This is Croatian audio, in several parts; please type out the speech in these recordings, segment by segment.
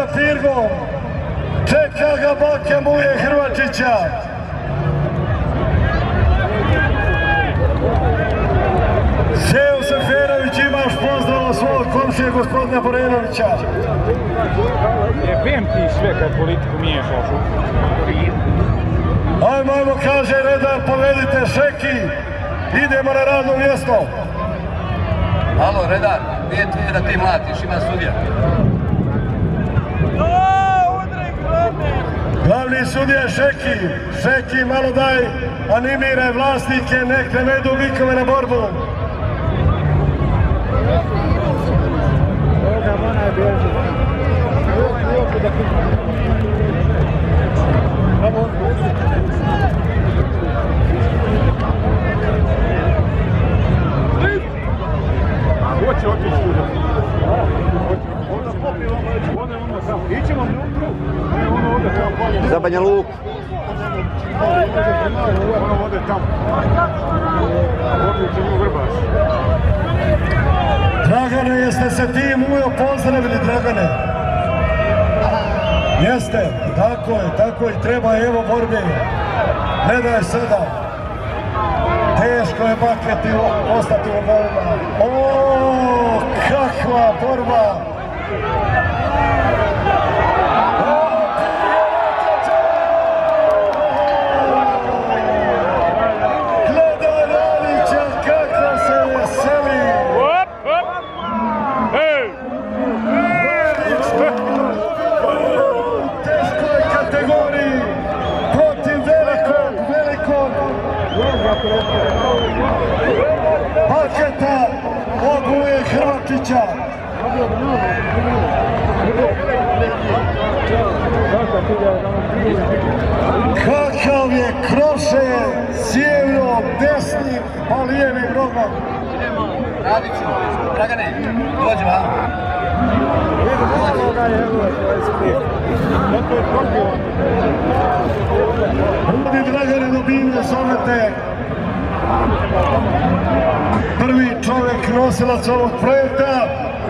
Pirgom, čeka ga bake Muje Hrvačića. Seo Seferović, imaš pozdrav svog komšije gospodina Borenovića. Vem ti sve kad politiku miješaš. Ajmo, kaže redar, povedite Šeki, idemo na radno mjesto. Alo, redar, nije ti da ti mlatiš, ima sudija. Glavni sudija Šeki, Šeki malo daj, animiraj vlasnike, nek ne vedu likove na borbu. Hoće otići tuđa. Onda popio ono samo. Ićemo mnutru, ono ode tamo. Za Banja Luku. Ono ode tamo. Odliče nju Vrbaš. Dragane, jeste se ti Mujo pozdravili, Dragane? Jeste, tako je, treba, evo borbe. Ne daj sada. Teško je baketi ostati u golima. O, kakva borba! Gledaj Radića kako se veseli! U teškoj kategoriji protiv velikog baketa od Muje Hrvačića. Kakav je Kroše sjevno desnim pa lijevim nogom. Radiću, Dragane, dođi vam. Rudi Dragane dobine zovete. Prvi čovjek nosilac ovog projekta.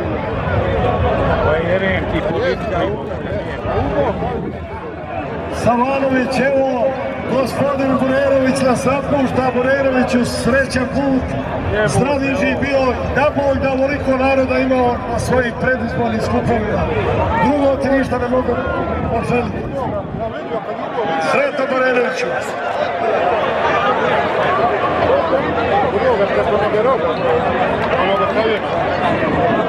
Savanović, evo, gospodin Borerović nas napušta, Boreroviću srećan put, zdravlji živ bio, da Bog da ovoliko naroda imao na svojih predizbornih skupovima. Drugo ti ništa ne mogu poželiti. Sretno Boreroviću! Onoga što ne roba, onoga čovjeka.